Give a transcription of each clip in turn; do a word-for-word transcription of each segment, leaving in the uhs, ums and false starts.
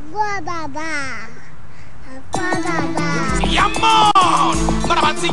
Aguadada. Aguadada. Yeah, man! Madame see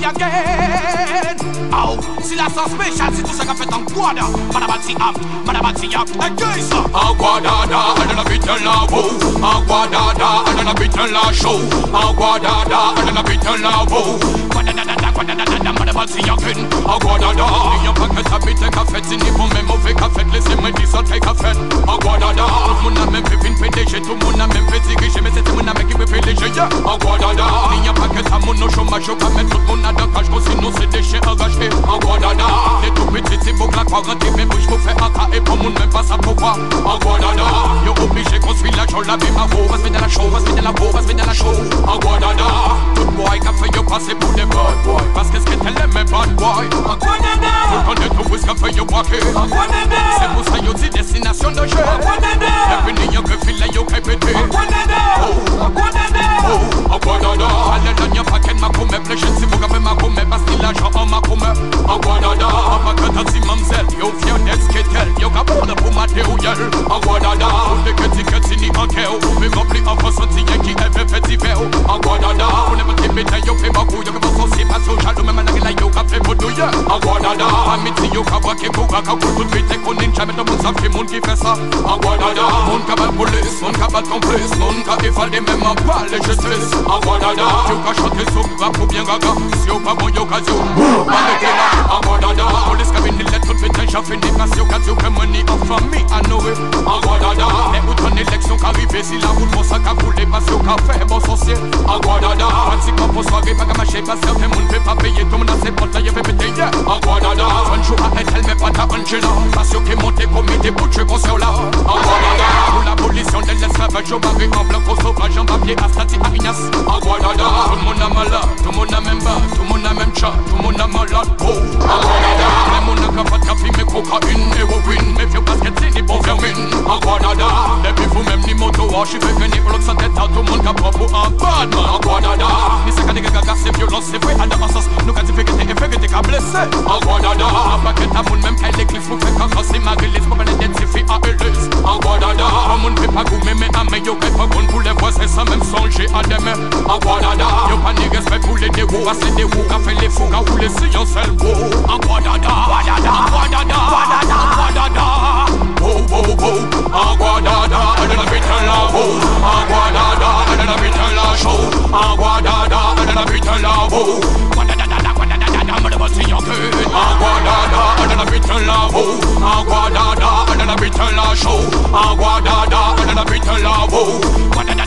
again. Oh, si la sauce spéciale, c'est tout ça qu'a fait en guada. Madame see am, Madame see ya. Again, ça. Aguadada, elle la bite la beau. Aguadada, elle la bite la chaud. Aguadada, elle la bite la beau. Aguadada, Aguadada, Madame see again. Aguadada, il y a pas que ça bite qu'a fait, c'est ni bon même mauvais qu'a fait, laissez-moi dire ça qu'a fait. Aguadada, tout le monde a même fait une P D G, tout le monde a même fait diriger, mais c'est mon ami qui me fait léger. Aguadada, il n'y a pas que ça, mon nom chômage, qu'à mettre tout le monde à deux cages, sinon c'est des chiens arrachés. Aguadada, les tout petits, c'est beau que la quarantaine, mais bouge pour faire un cas et pour mon même pas ça pour voir. Aguadada, yo obligé qu'on suit la joie, la vie ma peau, va se mettre dans la show, va se mettre dans la peau, va se mettre dans la show. Aguadada, tout boy qu'a fait yo passer pour les bad boys, parce que ce qu'elle aime est bad boy. Aguadada, tout connaît tout ce qu'a fait yo braquer. Aguadada, c'est pour ça yo dit destination de jeu. Aguadada, et puis yo que file yo qu'à péter. Aguadada, Aguadada, Aguadada, allez là y'a pas qu'elle m'a commet, les jeunes si vous avez ma commet, parce qu'il a genre en ma commet. Aguadada, pas que t'as si mamzelle, yo fier d'être qu'elle, yo qu'à prendre pour mater ou y'el. Aguadada, on fait que t'y que t'y ni en kéo, mais rempli en France on t'y y'a qui est fait fait d'hiver. Aguadada, on est pas qui métaille, yo fait beaucoup, yo que vous aussi pas social, même à la yo qu'a fait beaucoup y'a. Aguadada, amitié yo qu'a braqué pour qu'a pour tout vite et qu'on n'est jamais dans mon sac, monde qui fait ça. Aguadada, mon cabal police, mon cabal complice, mon cas effalé même en pas les justice. Aguadada, yo qu'a chanté sous rap ou bien gaga, si yo pas bon yo qu'a yo, arrêtez là. Aguadada, police qu'a venu lettre tout vite, j'ai fini parce yo qu'a yo que money en famille à nourrir. Aguadada, mais où ton élection qu'arrive, si la route pour ça qu'a voulu, parce yo qu'a fait bon sorcier. Aguadada, pratiquement pour soirée, pas qu'à marcher, parce que certains monde fait pas payer, tout le monde a ses potes, là y'a fait péter. Aguadada, un jour à elle, mais pas ta Angela, parce que monté comme des bouts de concert là. Aguadada, pour l'abolition de l'esclavage, au barré en blanc, au sauvage, en papier, à Stati, à Ignace. Aguadada, tout le monde a malade, tout le monde a même bas, tout le monde a même chat, tout le monde a malade. Oh, Aguadada, même on a qu'à pas de café, mais cocaïne, héroïne, mais vieux basket, c'est ni bon vermine. Aguadada, depuis vous même ni moto, je vais venir bloquer sa tête à tout le monde qui a propre un bad man. Aguadada, ni ça qu'a des gaga, c'est violence, c'est vrai, à la sens, nous qu'a dit fait que t'es fait que t'es qu'à blesser. Aguadada, pas que t'as moun même qu'elle l'église, vous faites quand c'est ma glisse, pour pas l'identifier à Elise. Aguadada, mon fait pas goût, mais mais à mes yo qu'elle pas bonne pour les voix, c'est ça même songer à demain. Aguadada, yo pas ni respect pour les dérouts, c'est des roues, qu'a fait les fous, qu'a roulé si y'en seul beau. Aguadada, Aguadada, Aguadada, Aguadada, oh, oh, oh, Aguadada, elle la bite la beau. Aguadada, elle la bite la chaud. Aguadada, elle la bite la beau. Aguadada, Aguadada, madame si y'en que. Aguadada, elle la bite la beau. Aguadada, elle la bite la chaud. Aguadada, elle la bite la beau. Aguadada,